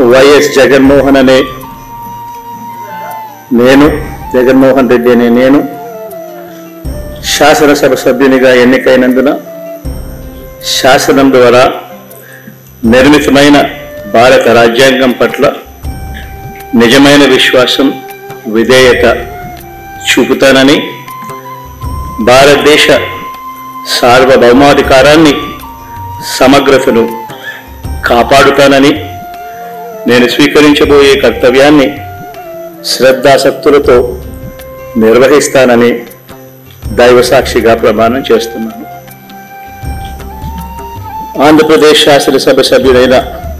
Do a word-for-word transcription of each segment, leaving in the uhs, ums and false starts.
YS Jaganmohan అనే నేను జగన్మోహన్ రెడ్డి అనే నేను శాసనసభ సభ్యునిగా ఎన్నికైనందున శాసనం ద్వారా నిర్మితమైన భారత రాజ్యాంగం పట్ల నిజమైన విశ్వాసం విధేయత చూపుతానని, భారతదేశ సార్వభౌమాధికారాన్ని సమగ్రతను కాపాడుతానని, నేను స్వీకరించబోయే కర్తవ్యాన్ని శ్రద్ధాసక్తులతో నిర్వహిస్తానని దైవసాక్షిగా ప్రమాణం చేస్తున్నాను. ఆంధ్రప్రదేశ్ శాసనసభ సభ్యుడైన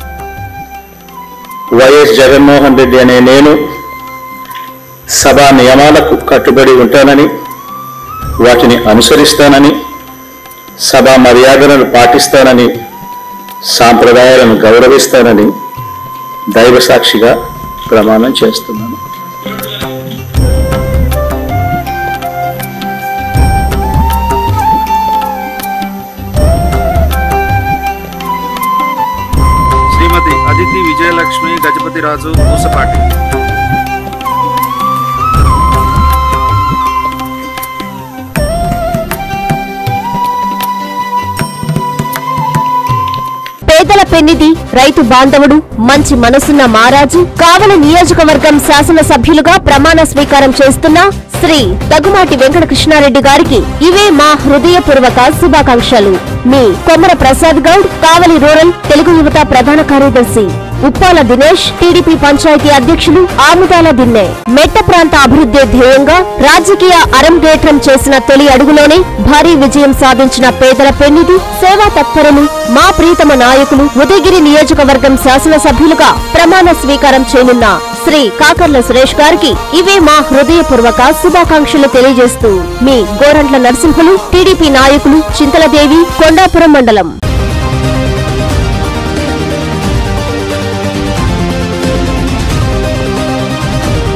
వైఎస్ జగన్మోహన్ రెడ్డి అనే నేను సభా నియమాలకు కట్టుబడి ఉంటానని, వాటిని అనుసరిస్తానని, సభా మర్యాదలను పాటిస్తానని, సాంప్రదాయాలను గౌరవిస్తానని దైవసాక్షిగా ప్రమాణం చేస్తున్నాను. శ్రీమతి అదితి విజయలక్ష్మి గజపతిరాజు పూసపాటి. పేదల పెన్నిధి, రైతు బాంధవుడు, మంచి మనసున్న మారాజు, కావలి నియోజకవర్గం శాసన సభ్యులుగా ప్రమాణ స్వీకారం చేస్తున్న శ్రీ దగ్గుమాటి వెంకట కృష్ణారెడ్డి గారికి ఇవే మా హృదయపూర్వక శుభాకాంక్షలు. మీ కొమర ప్రసాద్ గౌడ్, కావలి రూరల్ తెలుగు యువత ప్రధాన కార్యదర్శి. ఉప్పాల దినేష్, టీడీపీ పంచాయతీ అధ్యక్షులు, ఆముదాల దిన్నె. మెట్ట ప్రాంత అభివృద్ధి ధ్యేయంగా రాజకీయ అరంగేట్రం చేసిన తొలి అడుగులోనే భారీ విజయం సాధించిన పేదల పెన్నిధి, సేవా తత్పరులు, మా ప్రీతమ నాయకులు, ఉదయగిరి నియోజకవర్గం శాసనసభ్యులుగా ప్రమాణ స్వీకారం చేయనున్న శ్రీ కాకర్ల సురేష్ గారికి ఇవే మా హృదయపూర్వక శుభాకాంక్షలు తెలియజేస్తూ మీ గోరంట్ల నరసింహులు, టీడీపీ నాయకులు, చింతలదేవి, కొండాపురం మండలం.